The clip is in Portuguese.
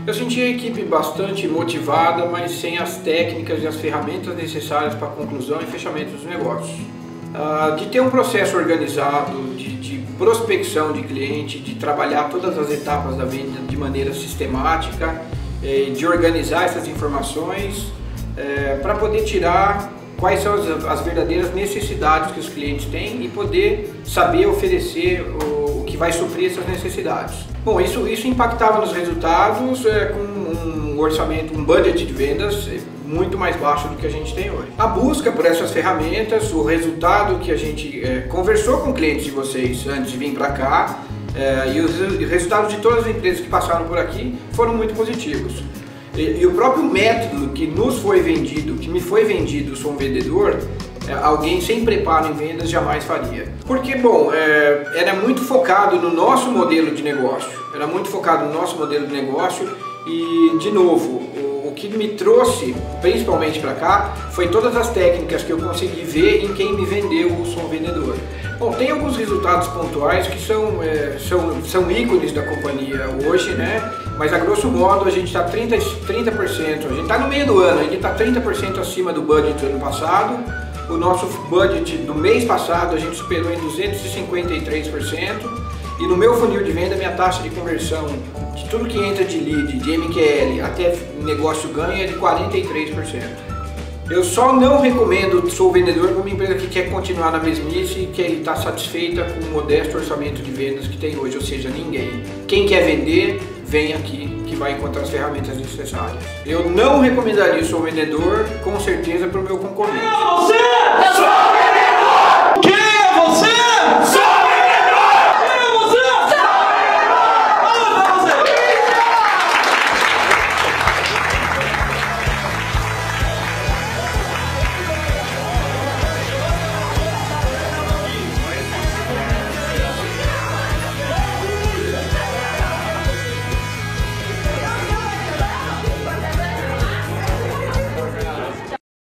Eu senti a equipe bastante motivada, mas sem as técnicas e as ferramentas necessárias para a conclusão e fechamento dos negócios. De ter um processo organizado, de prospecção de cliente, de trabalhar todas as etapas da venda de maneira sistemática, de organizar essas informações para poder tirar quais são as verdadeiras necessidades que os clientes têm e poder saber oferecer o que vai suprir essas necessidades. Bom, isso impactava nos resultados com um orçamento, um budget de vendas muito mais baixo do que a gente tem hoje. A busca por essas ferramentas, o resultado que a gente conversou com clientes de vocês antes de vir para cá e os resultados de todas as empresas que passaram por aqui foram muito positivos. E o próprio método que nos foi vendido, que me foi vendido, sou um vendedor, alguém sem preparo em vendas jamais faria. Porque, bom, era muito focado no nosso modelo de negócio. E, de novo, o que me trouxe principalmente para cá foi todas as técnicas que eu consegui ver em quem me vendeu o Sou um Vendedor. Bom, tem alguns resultados pontuais que são ícones da companhia hoje, né? Mas a grosso modo a gente está 30%, a gente está no meio do ano, a gente está 30% acima do budget do ano passado. O nosso budget do mês passado a gente superou em 253%. E no meu funil de venda, minha taxa de conversão de tudo que entra de lead, de MQL até negócio ganha é de 43%. Eu só não recomendo Sou Vendedor para uma empresa que quer continuar na mesmice e que está satisfeita com o modesto orçamento de vendas que tem hoje, ou seja, ninguém. Quem quer vender, vem aqui que vai encontrar as ferramentas necessárias. Eu não recomendaria Sou Vendedor, com certeza, para o meu concorrente.